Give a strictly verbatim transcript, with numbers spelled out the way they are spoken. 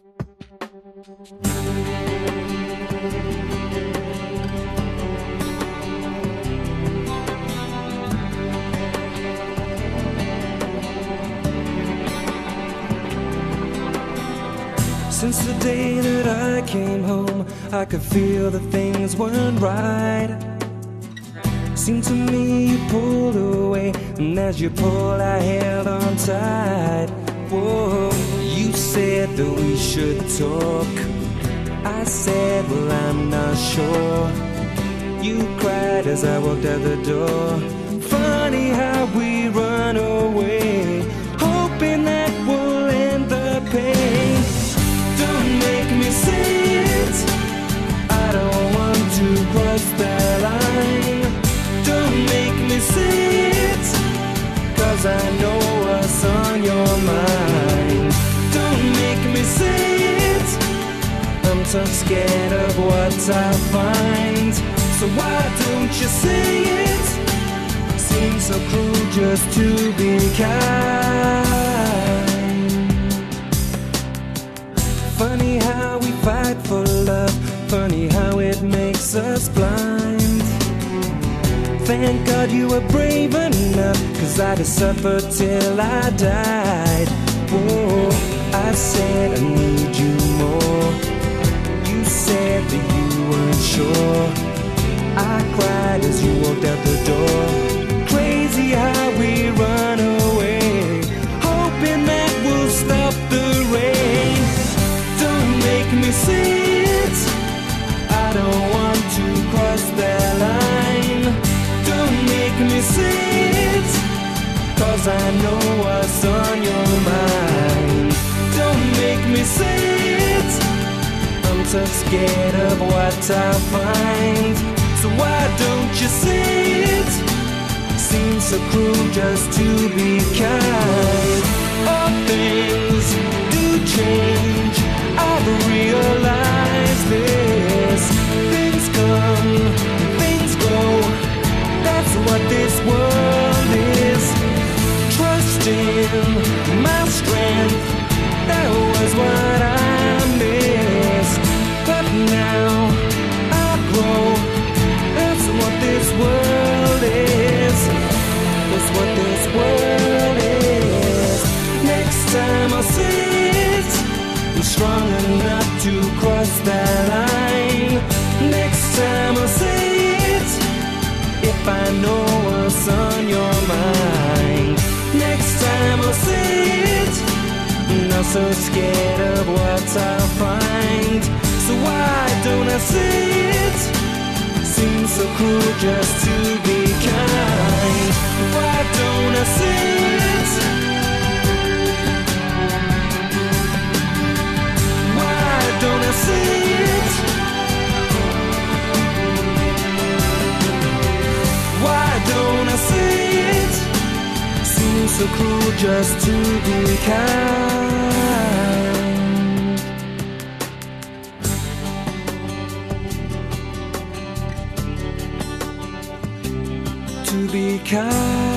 Since the day that I came home, I could feel that things weren't right. Seemed to me you pulled away, and as you pulled I held on tight. Whoa, you said that we should talk. I said, well, I'm not sure. You cried as I walked out the door. Funny how we run away, hoping that we'll end the pain. Don't make me say it, I don't want to cross that line. Don't make me say it, cause I know what's on your mind. Don't make me say it, I'm so scared of what I'll find. So why don't you say it? Seems so cruel just to be kind. Funny how we fight for love, funny how it makes us blind. Thank God you were brave enough, cause I'd have suffered till I died. Whoa, I said I need you more. You said that you weren't sure. I cried as you walked out the door. Crazy how we run away, hoping that we'll stop the rain. Don't make me say it, I don't want to cross that line. Don't make me say it, cause I know what's on your mind. Don't make me say it, I'm so scared of what I'll find. So why don't you say it? Seems so cruel just to be kind. All things do change, I've realized this. Things come, things go, that's what this world is. Trust in my strength, that was what I missed. But now I grow, that's what this world is. That's what this world is. Next time I'll say it, I'm strong enough to cross that line. Next time I'll say it, if I know what's on your mind. Next time I'll say it, not so scared of what I'll find. So why don't I say it? Seems so cruel just to be kind. Why don't I say it? Why don't I say it? Why don't I say it? Seems so cruel just to be kind. To be kind.